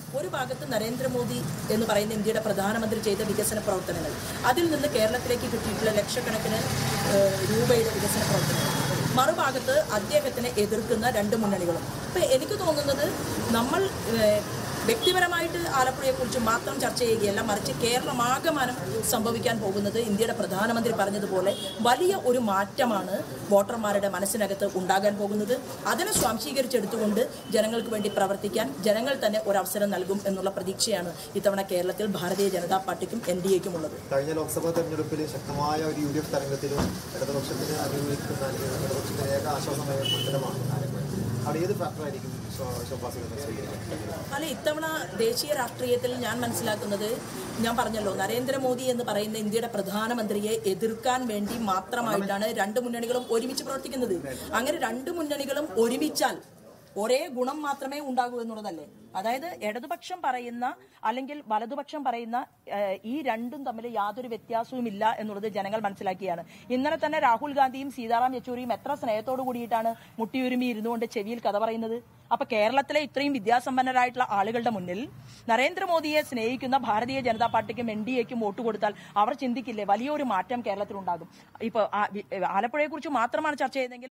ഒരു ഭാഗത്ത് നരേന്ദ്രമോദി എന്ന് പറയുന്ന ഇന്ത്യയുടെ പ്രധാനമന്ത്രി ചെയ്ത വികസന പ്രവർത്തനങ്ങൾ, അതിൽ നിന്ന് കേരളത്തിലേക്ക് കിട്ടിയിട്ടുള്ള ലക്ഷക്കണക്കിന് രൂപയുടെ വികസന പ്രവർത്തനങ്ങൾ, മറുഭാഗത്ത് അദ്ദേഹത്തിനെ എതിർക്കുന്ന രണ്ട് മുന്നണികളും. അപ്പം എനിക്ക് തോന്നുന്നത് നമ്മൾ വ്യക്തിപരമായിട്ട് ആലപ്പുഴയെക്കുറിച്ച് മാത്രം ചർച്ച ചെയ്യുകയല്ല, മറിച്ച് കേരളമാകമാനം സംഭവിക്കാൻ പോകുന്നത് ഇന്ത്യയുടെ പ്രധാനമന്ത്രി പറഞ്ഞതുപോലെ വലിയ ഒരു മാറ്റമാണ് വോട്ടർമാരുടെ മനസ്സിനകത്ത് ഉണ്ടാകാൻ പോകുന്നത്. അതിനെ സ്വാംശീകരിച്ചെടുത്തുകൊണ്ട് ജനങ്ങൾക്ക് വേണ്ടി പ്രവർത്തിക്കാൻ ജനങ്ങൾ തന്നെ ഒരവസരം നൽകും എന്നുള്ള പ്രതീക്ഷയാണ് ഇത്തവണ കേരളത്തിൽ ഭാരതീയ ജനതാ പാർട്ടിക്കും NDAയ്ക്കും ഉള്ളത്. കഴിഞ്ഞ ലോക്സഭാ തെരഞ്ഞെടുപ്പിൽ ശക്തമായ ഒരു UDF തരംഗത്തിലും ഇടതുപക്ഷത്തിന് അനുഭവിക്കുന്ന ഇടതുപക്ഷത്തിന് ഏക ആശ്വാസമായ മണ്ഡലമാണ് ആലപ്പുഴ. അവിടെ ഏത് ഫാക്ടറായിരിക്കും അല്ല, ഇത്തവണ ദേശീയ രാഷ്ട്രീയത്തിൽ ഞാൻ മനസ്സിലാക്കുന്നത്, ഞാൻ പറഞ്ഞല്ലോ, നരേന്ദ്രമോദി എന്ന് പറയുന്ന ഇന്ത്യയുടെ പ്രധാനമന്ത്രിയെ എതിർക്കാൻ വേണ്ടി മാത്രമായിട്ടാണ് രണ്ട് മുന്നണികളും ഒരുമിച്ച് പ്രവർത്തിക്കുന്നത്. അങ്ങനെ രണ്ട് മുന്നണികളും ഒരുമിച്ചാൽ ഒരേ ഗുണം മാത്രമേ ഉണ്ടാകൂ എന്നുള്ളതല്ലേ. അതായത് ഇടതുപക്ഷം പറയുന്ന അല്ലെങ്കിൽ വലതുപക്ഷം പറയുന്ന ഈ രണ്ടും തമ്മിൽ യാതൊരു വ്യത്യാസവുമില്ല എന്നുള്ളത് ജനങ്ങൾ മനസ്സിലാക്കിയാണ്. ഇന്നലെ തന്നെ രാഹുൽ ഗാന്ധിയും സീതാറാം യെച്ചൂരിയും എത്ര സ്നേഹത്തോടു കൂടിയിട്ടാണ് മുട്ടിയുരുമി ഇരുന്നുകൊണ്ട് ചെവിയിൽ കഥ പറയുന്നത്. അപ്പൊ കേരളത്തിലെ ഇത്രയും വിദ്യാസമ്പന്നരായിട്ടുള്ള ആളുകളുടെ മുന്നിൽ നരേന്ദ്രമോദിയെ സ്നേഹിക്കുന്ന ഭാരതീയ ജനതാ പാർട്ടിക്കും NDAയ്ക്കും വോട്ട് കൊടുത്താൽ അവർ ചിന്തിക്കില്ലേ വലിയൊരു മാറ്റം കേരളത്തിൽ ഉണ്ടാകും. ഇപ്പൊ ആലപ്പുഴയെ കുറിച്ച് മാത്രമാണ് ചർച്ച ചെയ്തതെങ്കിൽ